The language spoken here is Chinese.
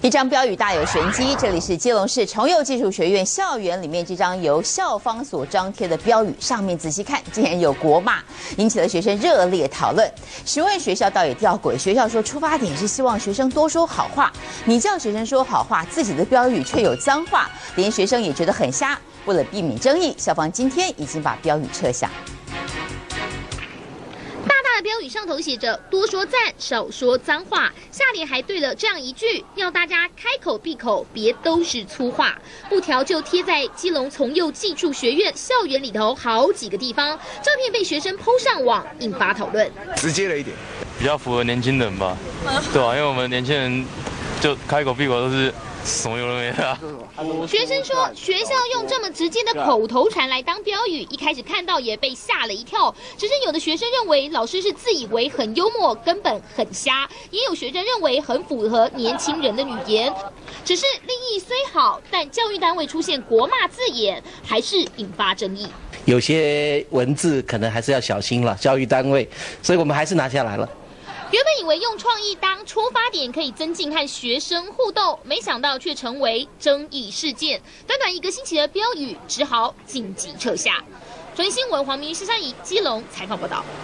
一张标语大有玄机，这里是基隆市崇佑技术学院校园里面这张由校方所张贴的标语，上面仔细看，竟然有国骂，引起了学生热烈讨论。询问学校倒也吊诡，学校说出发点是希望学生多说好话，你叫学生说好话，自己的标语却有脏话，连学生也觉得很瞎。为了避免争议，校方今天已经把标语撤下。 标语上头写着“多说赞，少说脏话”，下联还对了这样一句：要大家开口闭口别都是粗话。布条就贴在基隆崇佑技术学院校园里头好几个地方，照片被学生 PO 上网，引发讨论。 直接了一点， 比较符合年轻人吧，对啊，因为我们年轻人就开口闭口都是。 什么有的没的、啊。 学生说，学校用这么直接的口头禅来当标语，一开始看到也被吓了一跳。只是有的学生认为老师是自以为很幽默，根本很瞎；也有学生认为很符合年轻人的语言。只是立意虽好，但教育单位出现国骂字眼，还是引发争议。 有些文字可能还是要小心了，教育单位，所以我们还是拿下来了。 原本以为用创意当出发点可以增进和学生互动，没想到却成为争议事件。短短1个星期的标语，只好紧急撤下。中央新闻黄明玉、施珊怡基隆采访报道。